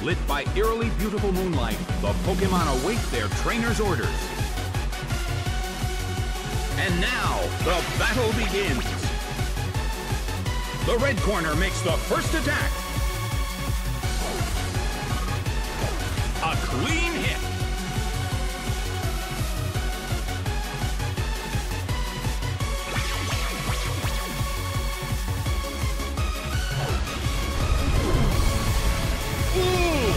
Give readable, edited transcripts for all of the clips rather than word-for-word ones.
Lit by eerily beautiful moonlight, the Pokémon await their trainer's orders. And now, the battle begins. The red corner makes the first attack. A clean hit. Ooh!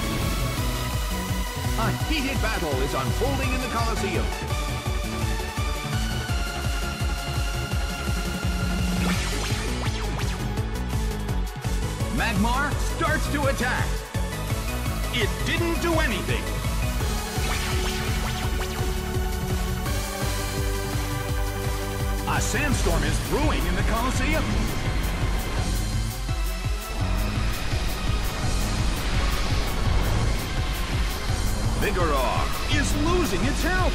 A heated battle is unfolding in the Colosseum. Magmar starts to attack. It didn't do anything. A sandstorm is brewing in the Colosseum. Vigoroth is losing its health.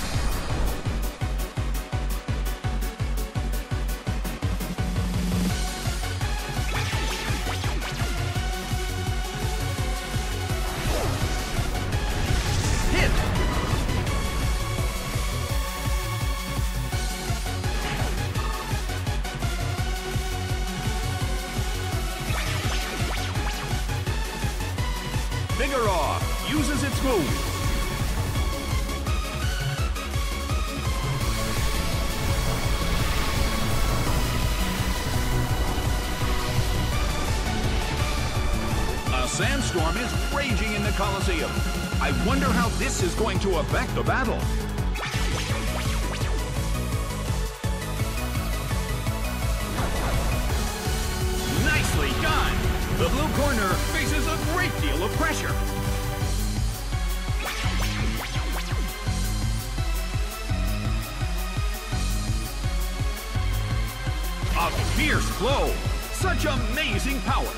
Vigoroth uses its move. A sandstorm is raging in the Colosseum. I wonder how this is going to affect the battle. Nicely done! The blue corner faces a great deal of pressure. A fierce blow! Such amazing power!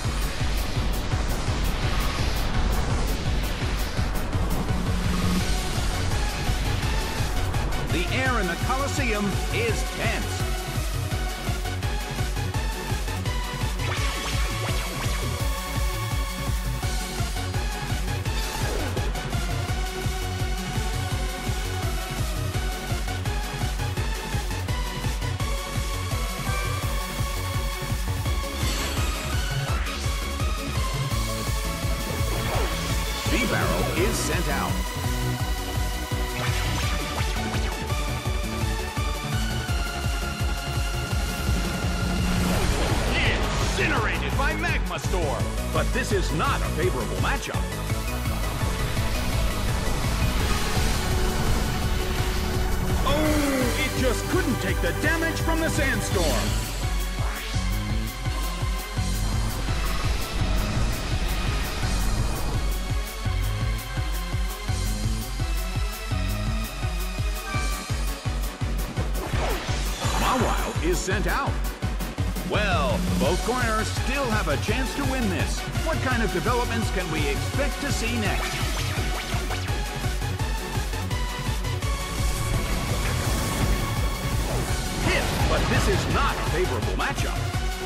The air in the Colosseum is tense. Barrow is sent out. Incinerated by Magma Storm. But this is not a favorable matchup. Oh, it just couldn't take the damage from the sandstorm. Mawile is sent out. Well, both corners still have a chance to win this. What kind of developments can we expect to see next? Hit, but this is not a favorable matchup.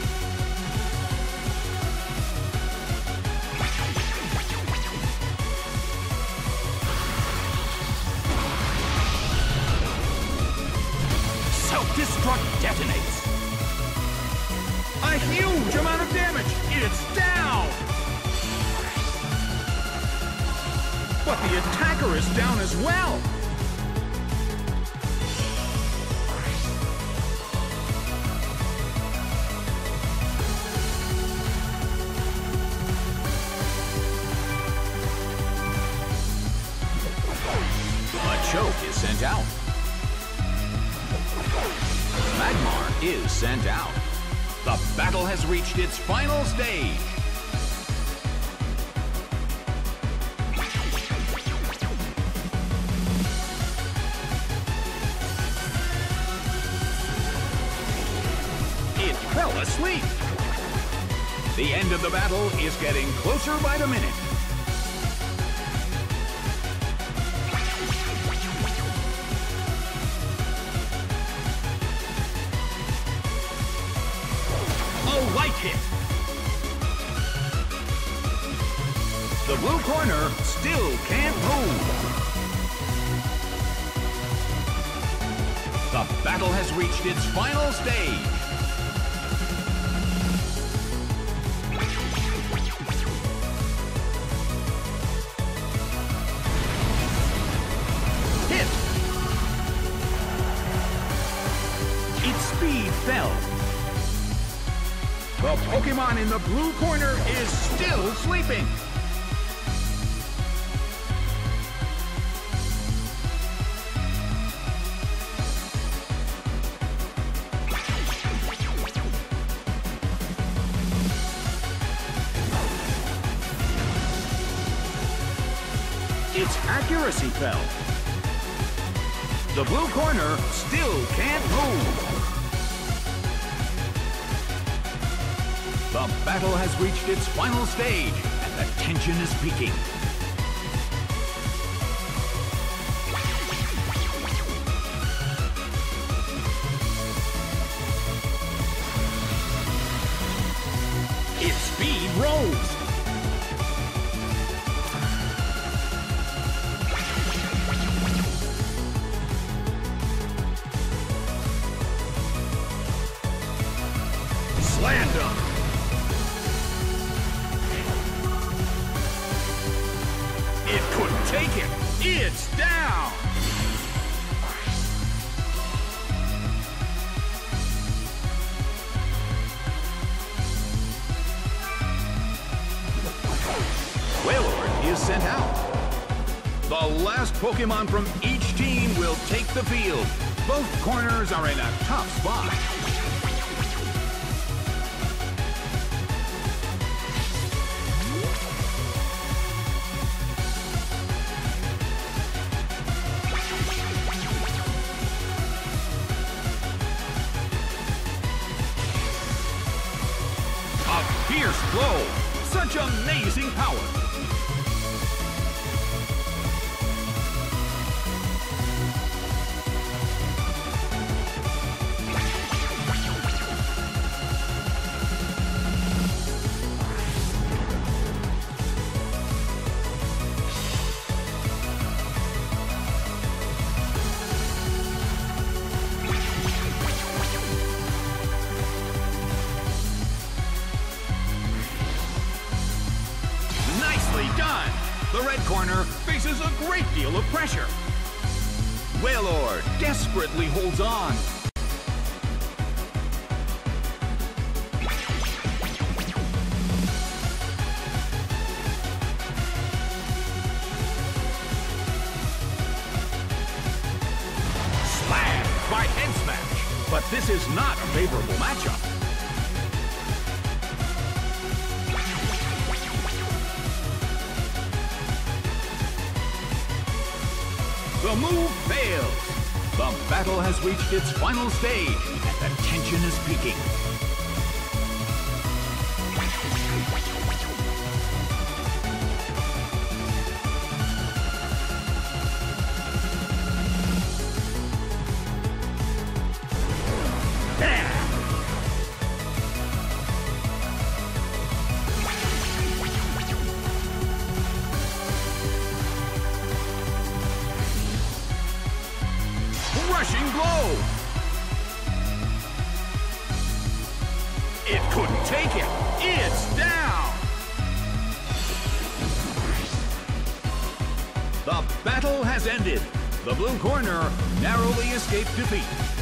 Self-destruct detonates. A huge amount of damage. It's down. But the attacker is down as well. A choke is sent out. Magmar is sent out. The battle has reached its final stage. It fell asleep. The end of the battle is getting closer by the minute. A light hit. The blue corner still can't move. The battle has reached its final stage. Hit! Its speed fell. The Pokemon in the blue corner is still sleeping. Its accuracy fell. The blue corner still can't move. The battle has reached its final stage, and the tension is peaking. Its speed rose. Slammed him. It couldn't take it. It's down. Wailord is sent out. The last Pokemon from each team will take the field. Both corners are in a tough spot. Fierce blow. Such amazing power. Done! The red corner faces a great deal of pressure. Wailord desperately holds on. Slammed by head smash, but this is not a favorable matchup. The move fails. The battle has reached its final stage, and the tension is peaking. Rushing blow! It couldn't take it. It's down! The battle has ended. The blue corner narrowly escaped defeat.